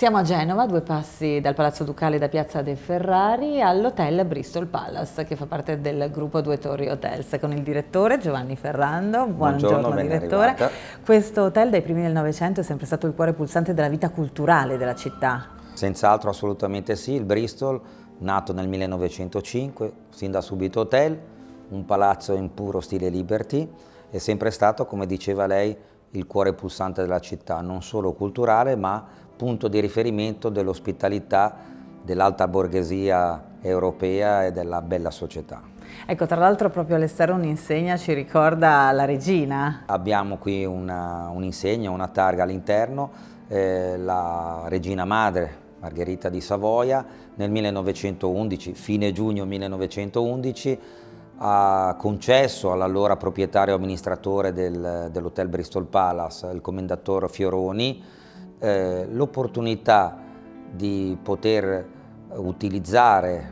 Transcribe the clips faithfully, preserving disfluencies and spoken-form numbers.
Siamo a Genova, due passi dal Palazzo Ducale da Piazza dei Ferrari, all'hotel Bristol Palace, che fa parte del gruppo Due Torri Hotels, con il direttore Giovanni Ferrando. Buongiorno, Buongiorno, direttore. Arrivata. Questo hotel dai primi del Novecento è sempre stato il cuore pulsante della vita culturale della città. Senz'altro, assolutamente sì. Il Bristol, nato nel millenovecentocinque, sin da subito hotel, un palazzo in puro stile Liberty, è sempre stato, come diceva lei, il cuore pulsante della città, non solo culturale, ma punto di riferimento dell'ospitalità dell'alta borghesia europea e della bella società. Ecco, tra l'altro proprio all'esterno un'insegna ci ricorda la regina. Abbiamo qui un'insegna, un una targa all'interno, eh, la regina madre Margherita di Savoia nel millenovecentoundici, fine giugno millenovecentoundici, ha concesso all'allora proprietario amministratore del, dell'hotel Bristol Palace, il commendatore Fioroni, eh, l'opportunità di poter utilizzare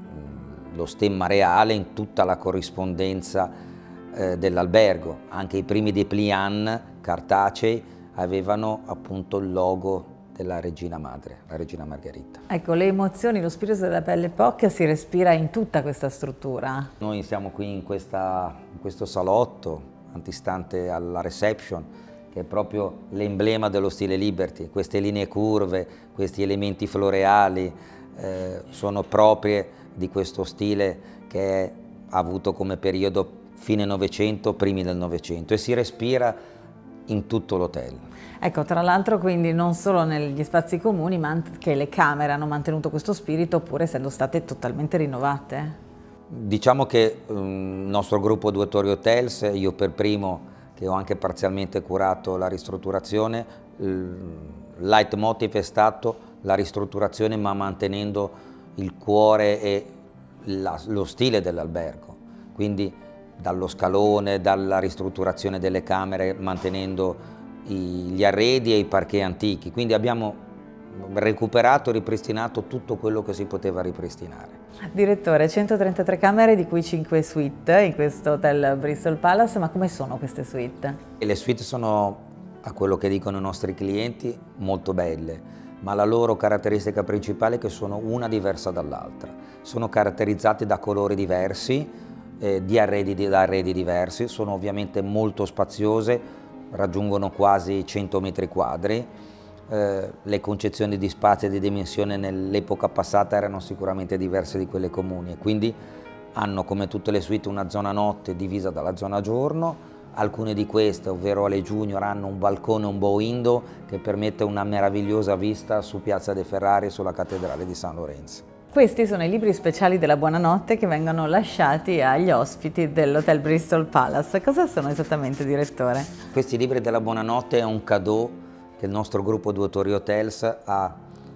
lo stemma reale in tutta la corrispondenza eh, dell'albergo. Anche i primi dépliant cartacei avevano appunto il logo della regina madre, la regina Margherita. Ecco, le emozioni, lo spirito della Belle Époque si respira in tutta questa struttura. Noi siamo qui in, questa, in questo salotto antistante alla reception, che è proprio l'emblema dello stile Liberty. Queste linee curve, questi elementi floreali eh, sono proprie di questo stile che è, ha avuto come periodo fine Novecento, primi del Novecento, e si respira in tutto l'hotel. Ecco, tra l'altro quindi non solo negli spazi comuni, ma anche le camere hanno mantenuto questo spirito, pur essendo state totalmente rinnovate. Diciamo che il um, nostro gruppo Due Torri Hotels, io per primo che ho anche parzialmente curato la ristrutturazione, il leitmotiv è stato la ristrutturazione ma mantenendo il cuore e la, lo stile dell'albergo, quindi dallo scalone, dalla ristrutturazione delle camere, mantenendo i, gli arredi e i parquet antichi, quindi abbiamo recuperato e ripristinato tutto quello che si poteva ripristinare. Direttore, centotrentatré camere, di cui cinque suite in questo hotel Bristol Palace, ma come sono queste suite? E le suite sono, a quello che dicono i nostri clienti, molto belle, ma la loro caratteristica principale è che sono una diversa dall'altra. Sono caratterizzate da colori diversi, eh, di arredi, da arredi diversi, sono ovviamente molto spaziose, raggiungono quasi cento metri quadri. Eh, le concezioni di spazio e di dimensione nell'epoca passata erano sicuramente diverse di quelle comuni e quindi hanno, come tutte le suite, una zona notte divisa dalla zona giorno. Alcune di queste, ovvero le junior, hanno un balcone, un bow window che permette una meravigliosa vista su Piazza dei Ferrari e sulla cattedrale di San Lorenzo. Questi sono i libri speciali della buonanotte che vengono lasciati agli ospiti dell'hotel Bristol Palace. Cosa sono esattamente, direttore? Questi libri della buonanotte è un cadeau che il nostro gruppo Due Torri Hotels ha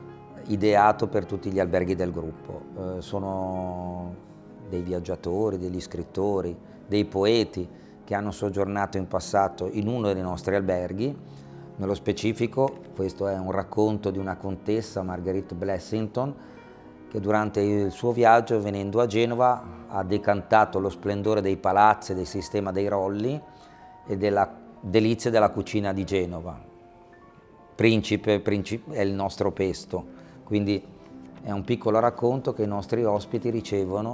ideato per tutti gli alberghi del gruppo. Eh, sono dei viaggiatori, degli scrittori, dei poeti che hanno soggiornato in passato in uno dei nostri alberghi. Nello specifico, questo è un racconto di una contessa, Marguerite Blessington, che durante il suo viaggio, venendo a Genova, ha decantato lo splendore dei palazzi, del sistema dei rolli e della delizia della cucina di Genova. Principe, principe è il nostro pesto, quindi è un piccolo racconto che i nostri ospiti ricevono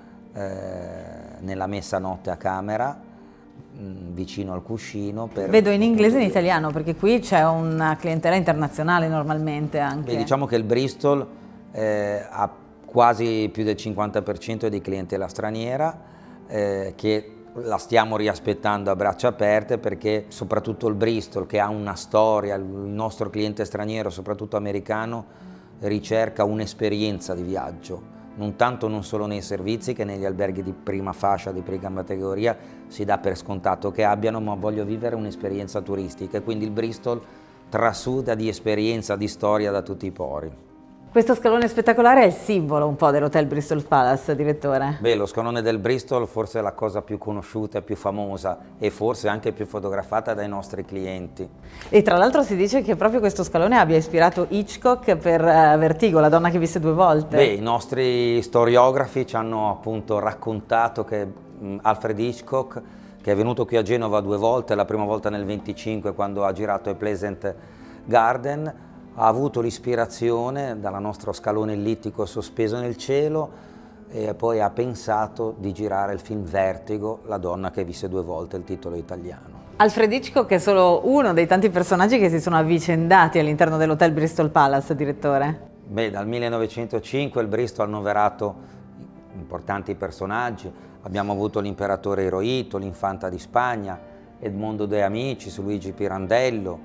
eh, nella messa a notte a camera, mh, vicino al cuscino. Per Vedo in inglese e in italiano, perché qui c'è una clientela internazionale normalmente anche. Beh, diciamo che il Bristol eh, ha quasi più del cinquanta per cento di clientela straniera, eh, che la stiamo riaspettando a braccia aperte, perché soprattutto il Bristol, che ha una storia, il nostro cliente straniero, soprattutto americano, ricerca un'esperienza di viaggio, non tanto non solo nei servizi, che negli alberghi di prima fascia, di prima categoria si dà per scontato che abbiano, ma voglio vivere un'esperienza turistica, e quindi il Bristol trasuda di esperienza, di storia da tutti i pori. Questo scalone spettacolare è il simbolo un po' dell'hotel Bristol Palace, direttore. Beh, lo scalone del Bristol forse è la cosa più conosciuta, più famosa e forse anche più fotografata dai nostri clienti. E tra l'altro si dice che proprio questo scalone abbia ispirato Hitchcock per uh, Vertigo, La donna che visse due volte. Beh, i nostri storiografi ci hanno appunto raccontato che mh, Alfred Hitchcock, che è venuto qui a Genova due volte, la prima volta nel venticinque quando ha girato i Pleasant Garden, ha avuto l'ispirazione dal nostro scalone ellittico sospeso nel cielo e poi ha pensato di girare il film Vertigo, La donna che visse due volte, il titolo italiano. Alfred Hitchcock è solo uno dei tanti personaggi che si sono avvicendati all'interno dell'Hotel Bristol Palace, direttore. Beh, dal millenovecentocinque il Bristol ha annoverato importanti personaggi. Abbiamo avuto l'imperatore Hirohito, l'infanta di Spagna, Edmondo De Amicis, Luigi Pirandello,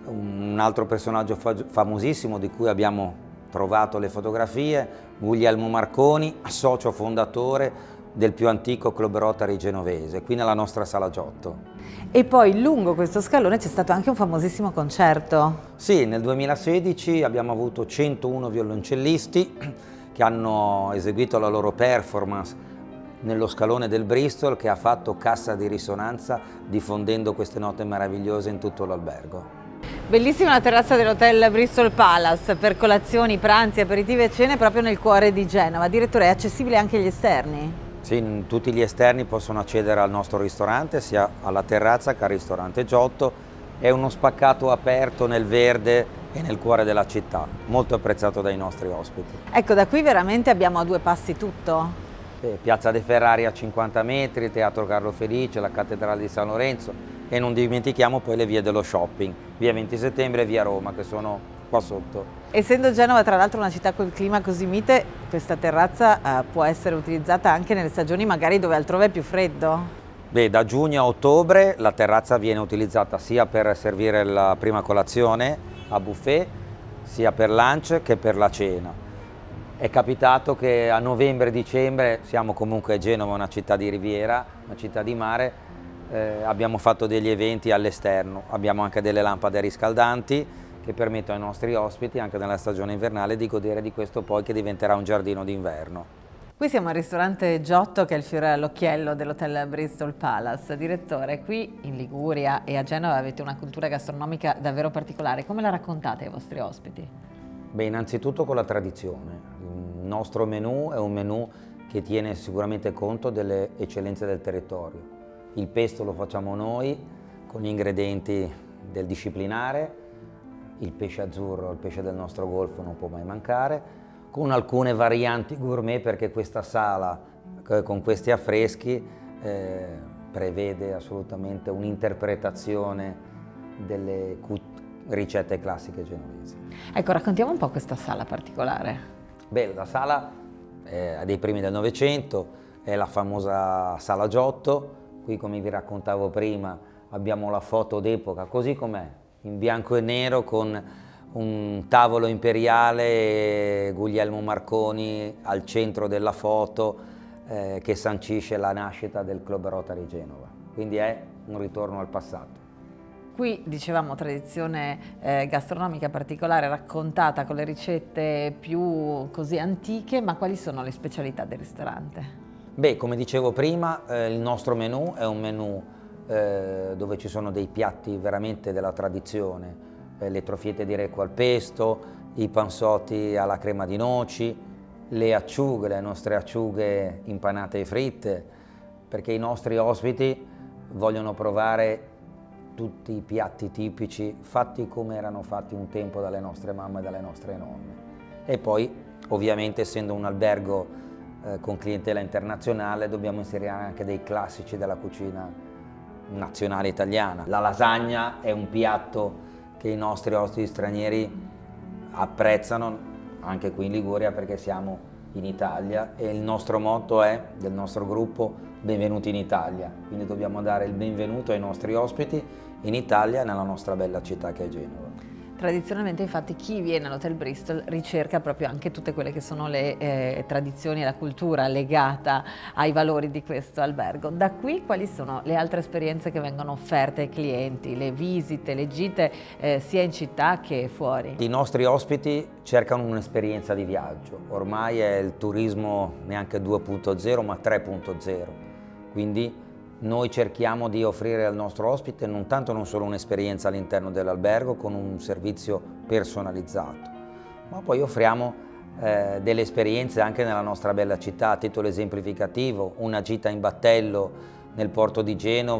un altro personaggio famosissimo di cui abbiamo trovato le fotografie, Guglielmo Marconi, socio fondatore del più antico club Rotary genovese, qui nella nostra sala Giotto. E poi lungo questo scalone c'è stato anche un famosissimo concerto. Sì, nel duemilasedici abbiamo avuto centouno violoncellisti che hanno eseguito la loro performance nello scalone del Bristol, che ha fatto cassa di risonanza diffondendo queste note meravigliose in tutto l'albergo. Bellissima la terrazza dell'Hotel Bristol Palace per colazioni, pranzi, aperitivi e cene proprio nel cuore di Genova. Direttore, è accessibile anche agli esterni? Sì, tutti gli esterni possono accedere al nostro ristorante, sia alla terrazza che al ristorante Giotto. È uno spaccato aperto nel verde e nel cuore della città, molto apprezzato dai nostri ospiti. Ecco, da qui veramente abbiamo a due passi tutto. Eh, Piazza dei Ferrari a cinquanta metri, Teatro Carlo Felice, la Cattedrale di San Lorenzo e non dimentichiamo poi le vie dello shopping, via venti settembre e via Roma, che sono qua sotto. Essendo Genova tra l'altro una città col clima così mite, questa terrazza eh, può essere utilizzata anche nelle stagioni magari dove altrove è più freddo? Beh, da giugno a ottobre la terrazza viene utilizzata sia per servire la prima colazione a buffet, sia per lunch che per la cena. È capitato che a novembre e dicembre, siamo comunque a Genova, una città di riviera, una città di mare, eh, abbiamo fatto degli eventi all'esterno. Abbiamo anche delle lampade riscaldanti che permettono ai nostri ospiti, anche nella stagione invernale, di godere di questo poi che diventerà un giardino d'inverno. Qui siamo al ristorante Giotto, che è il fiore all'occhiello dell'Hotel Bristol Palace. Direttore, qui in Liguria e a Genova avete una cultura gastronomica davvero particolare. Come la raccontate ai vostri ospiti? Beh, innanzitutto con la tradizione. Il nostro menù è un menù che tiene sicuramente conto delle eccellenze del territorio. Il pesto lo facciamo noi con gli ingredienti del disciplinare, il pesce azzurro, il pesce del nostro golfo non può mai mancare, con alcune varianti gourmet perché questa sala con questi affreschi eh, prevede assolutamente un'interpretazione delle ricette classiche genovesi. Ecco, raccontiamo un po' questa sala particolare. Beh, la sala è dei primi del Novecento, è la famosa sala Giotto. Qui, come vi raccontavo prima, abbiamo la foto d'epoca così com'è, in bianco e nero, con un tavolo imperiale e Guglielmo Marconi al centro della foto eh, che sancisce la nascita del Club Rotary Genova. Quindi è un ritorno al passato. Qui, dicevamo, tradizione eh, gastronomica particolare raccontata con le ricette più così antiche, ma quali sono le specialità del ristorante? Beh, come dicevo prima, eh, il nostro menù è un menù eh, dove ci sono dei piatti veramente della tradizione, eh, le troffiette di recco al pesto, i panzotti alla crema di noci, le acciughe, le nostre acciughe impanate e fritte, perché i nostri ospiti vogliono provare tutti i piatti tipici fatti come erano fatti un tempo dalle nostre mamme e dalle nostre nonne. E poi, ovviamente, essendo un albergo eh, con clientela internazionale, dobbiamo inserire anche dei classici della cucina nazionale italiana. La lasagna è un piatto che i nostri ospiti stranieri apprezzano, anche qui in Liguria, perché siamo in Italia e il nostro motto è, del nostro gruppo, benvenuti in Italia. Quindi dobbiamo dare il benvenuto ai nostri ospiti in Italia e nella nostra bella città che è Genova. Tradizionalmente, infatti, chi viene all'Hotel Bristol ricerca proprio anche tutte quelle che sono le eh, tradizioni e la cultura legata ai valori di questo albergo. Da qui quali sono le altre esperienze che vengono offerte ai clienti, le visite, le gite eh, sia in città che fuori? I nostri ospiti cercano un'esperienza di viaggio, ormai è il turismo neanche due punto zero ma tre punto zero, quindi noi cerchiamo di offrire al nostro ospite non tanto non solo un'esperienza all'interno dell'albergo con un servizio personalizzato, ma poi offriamo eh, delle esperienze anche nella nostra bella città. A titolo esemplificativo, una gita in battello nel porto di Genova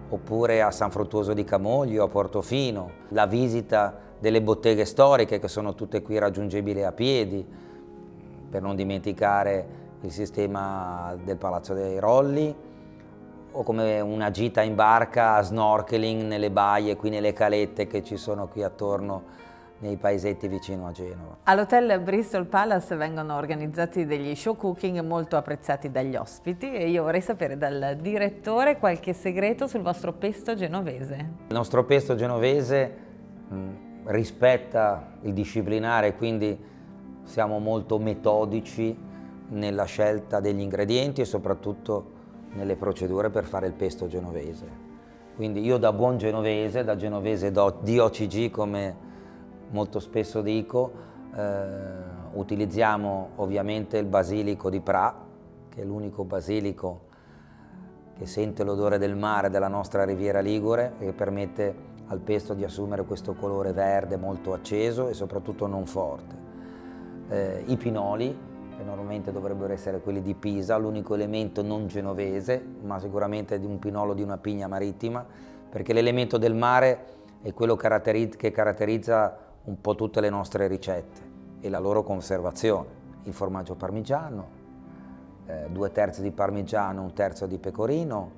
oppure a San Fruttuoso di Camoglio, a Portofino, la visita delle botteghe storiche che sono tutte qui raggiungibili a piedi, per non dimenticare il sistema del Palazzo dei Rolli, o come una gita in barca a snorkeling nelle baie, qui nelle calette che ci sono qui attorno nei paesetti vicino a Genova. All'hotel Bristol Palace vengono organizzati degli show cooking molto apprezzati dagli ospiti e io vorrei sapere dal direttore qualche segreto sul vostro pesto genovese. Il nostro pesto genovese mh, rispetta il disciplinare, quindi siamo molto metodici nella scelta degli ingredienti e soprattutto nelle procedure per fare il pesto genovese. Quindi io da buon genovese, da genovese di O C G come molto spesso dico, eh, utilizziamo ovviamente il basilico di Pra, che è l'unico basilico che sente l'odore del mare della nostra riviera ligure e che permette al pesto di assumere questo colore verde molto acceso e soprattutto non forte. Eh, I pinoli, che normalmente dovrebbero essere quelli di Pisa, l'unico elemento non genovese, ma sicuramente di un pinolo di una pigna marittima, perché l'elemento del mare è quello che caratterizza un po' tutte le nostre ricette e la loro conservazione. Il formaggio parmigiano, eh, due terzi di parmigiano, un terzo di pecorino,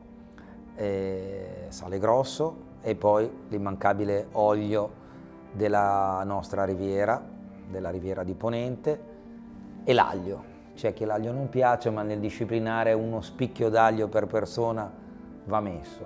eh, sale grosso e poi l'immancabile olio della nostra riviera, della riviera di Ponente, e l'aglio. C'è chi l'aglio non piace, ma nel disciplinare uno spicchio d'aglio per persona va messo.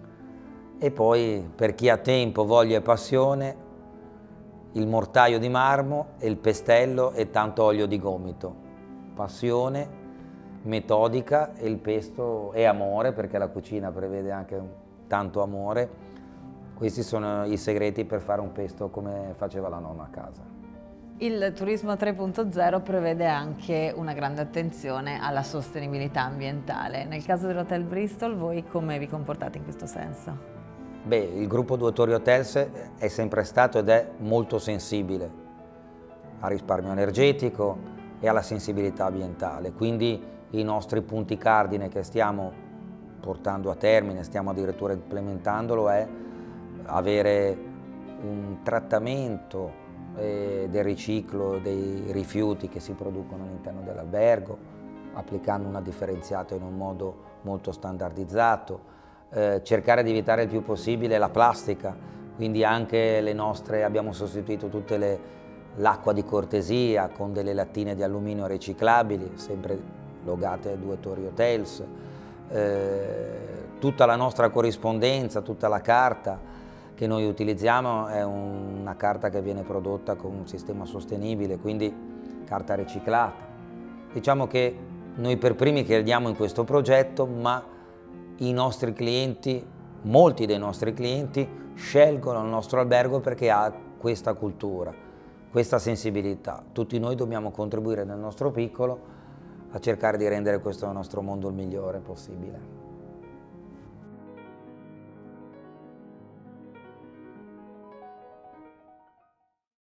E poi per chi ha tempo, voglia e passione, il mortaio di marmo e il pestello e tanto olio di gomito. Passione, metodica e il pesto è amore, perché la cucina prevede anche un, tanto amore. Questi sono i segreti per fare un pesto come faceva la nonna a casa. Il turismo tre punto zero prevede anche una grande attenzione alla sostenibilità ambientale. Nel caso dell'Hotel Bristol, voi come vi comportate in questo senso? Beh, il gruppo Duotori Hotels è sempre stato ed è molto sensibile al risparmio energetico e alla sensibilità ambientale, quindi i nostri punti cardine che stiamo portando a termine, stiamo addirittura implementandolo, è avere un trattamento eh, del riciclo dei rifiuti che si producono all'interno dell'albergo, applicando una differenziata in un modo molto standardizzato, eh, cercare di evitare il più possibile la plastica, quindi anche le nostre, abbiamo sostituito tutte le l'acqua di cortesia con delle lattine di alluminio riciclabili, sempre logate a Duotori Hotels, eh, tutta la nostra corrispondenza, tutta la carta che noi utilizziamo è un, una carta che viene prodotta con un sistema sostenibile, quindi carta riciclata. Diciamo che noi per primi crediamo in questo progetto, ma i nostri clienti, molti dei nostri clienti, scelgono il nostro albergo perché ha questa cultura, questa sensibilità. Tutti noi dobbiamo contribuire nel nostro piccolo a cercare di rendere questo nostro mondo il migliore possibile.